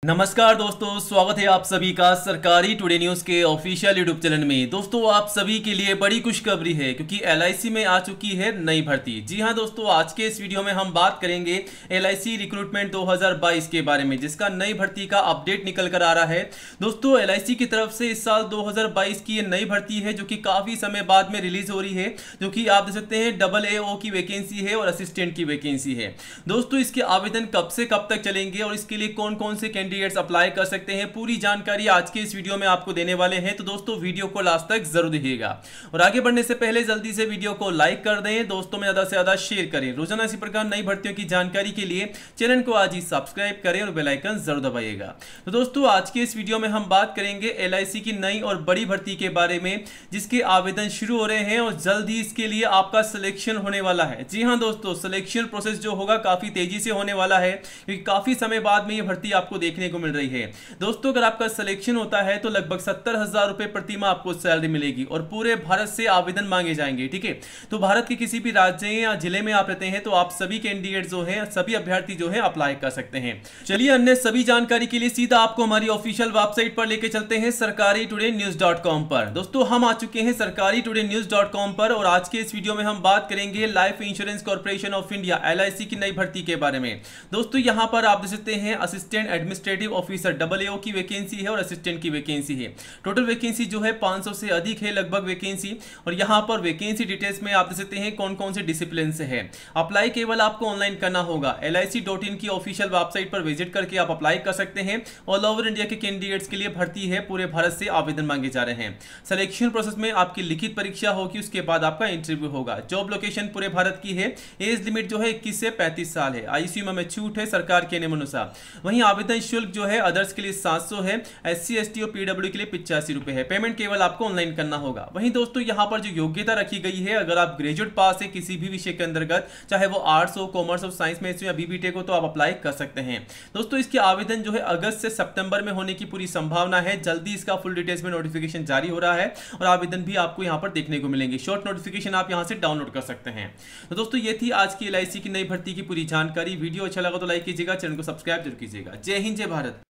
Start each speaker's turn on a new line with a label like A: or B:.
A: नमस्कार दोस्तों, स्वागत है आप सभी का सरकारी टुडे न्यूज़ के ऑफिशियल यूट्यूब चैनल में। दोस्तों, आप सभी के लिए बड़ी खुशखबरी है क्योंकि एलआईसी में आ चुकी है नई भर्ती। जी हां दोस्तों, आज के इस वीडियो में हम बात करेंगे एलआईसी रिक्रूटमेंट 2022 के बारे में, जिसका नई भर्ती का अपडेट निकल कर आ रहा है। दोस्तों, एलआईसी की तरफ से इस साल 2022 की ये नई भर्ती है जो कि काफ़ी समय बाद में रिलीज हो रही है, जो कि आप देख सकते हैं AAO की वैकेंसी है और असिस्टेंट की वैकेंसी है। दोस्तों, इसके आवेदन कब से कब तक चलेंगे और इसके लिए कौन कौन से कैंडिडेट्स अप्लाई कर सकते हैं, पूरी जानकारी आज के इस वीडियो में आपको देने वाले हैं। तो दोस्तों, वीडियो को लास्ट तक जरूर देखिएगा और आगे बढ़ने से पहले जल्दी से वीडियो को लाइक कर दें, दोस्तों में ज्यादा से ज्यादा शेयर करें। रोजाना इसी प्रकार नई भर्तियों की जानकारी के लिए चैनल को आज ही सब्सक्राइब करें और बेल आइकन जरूर दबाइएगा। तो दोस्तों, आज के इस वीडियो में हम बात करेंगे एलआईसी की नई और बड़ी भर्ती के बारे में, जिसके आवेदन शुरू हो रहे हैं और जल्द ही इसके लिए आपका सिलेक्शन होने वाला है। जी हाँ दोस्तों, सिलेक्शन प्रोसेस जो होगा काफी तेजी से होने वाला है क्योंकि काफी समय बाद में ये भर्ती आपको देखने को मिल रही है। दोस्तों, अगर आपका सिलेक्शन होता है तो लगभग 70,000 रुपए प्रति माह आपको सैलरी मिलेगी और पूरे भारत से आवेदन मांगे जाएंगे। ठीक है, तो भारत के किसी भी राज्य या जिले में आप रहते हैं तो आप सभी कैंडिडेट जो हैं, सभी अभ्यर्थी जो हैं अप्लाई कर सकते हैं। चलिए, अन्य सभी जानकारी के लिए सीधा आपको हमारी ऑफिशियल वेबसाइट पर लेके चलते हैं, sarkari-today-news.com पर। दोस्तों, हम आ चुके हैं sarkari-today-news.com पर और आज के इस वीडियो में हम बात करेंगे life insurance corporation of India LIC की नई भर्ती के बारे में। दोस्तों, यहां पर आप देख सकते हैं असिस्टेंट एडमिनिस्ट्रेटिव ऑफिसर AAO की वैकेंसी है और असिस्टेंट की वैकेंसी है। टोटल वैकेंसी जो है 500 से अधिक है लगभग वैकेंसी। और यहां पर वैकेंसी डिटेल्स में आप देख सकते हैं कौन कौन से डिसिप्लिन से है। अप्लाई केवल आपको ऑनलाइन करना होगा। LIC.in की ऑफिशियल वेबसाइट पर विजिट करके आप अप्लाई कर सकते हैं। ऑल ओवर इंडिया के कैंडिडेट्स के लिए भर्ती है, पूरे भारत से आवेदन मांगे जा रहे हैं। सिलेक्शन प्रोसेस में आपकी लिखित परीक्षा होगी, उसके बाद आपका इंटरव्यू होगा। जॉब लोकेशन पूरे भारत की है। एज लिमिट जो है 21 से 35 साल है। आईसीयू में छूट है सरकार के नियमानुसार। वहीं आवेदन शुल्क जो है अदर्स के लिए 700 है, SC ST और PW के लिए 85 रुपए है। पेमेंट केवल आपको ऑनलाइन करना होगा। वहीं दोस्तों, यहां पर जो योग्यता रखी गई है, अगर आप ग्रेजुएट पास है किसी भी विषय के अंतर्गत, चाहे वो आर्ट्स हो, कॉमर्स हो, साइंस में या BBTech हो, तो आप अप्लाई कर सकते हैं। दोस्तों, इसके आवेदन जो है अगस्त से सितंबर में होने की पूरी संभावना है। जल्दी इसका फुल डिटेल्स में नोटिफिकेशन जारी हो रहा है और आवेदन भी आपको यहां पर देखने को मिलेंगे। शॉर्ट नोटिफिकेशन आप यहां से डाउनलोड कर सकते हैं। तो दोस्तों, ये थी आज की LIC की नई भर्ती की पूरी जानकारी। वीडियो अच्छा लगा तो लाइक कीजिएगा, चैनल को सब्सक्राइब जरूर कीजिएगा। जय हिंद, जय भारत।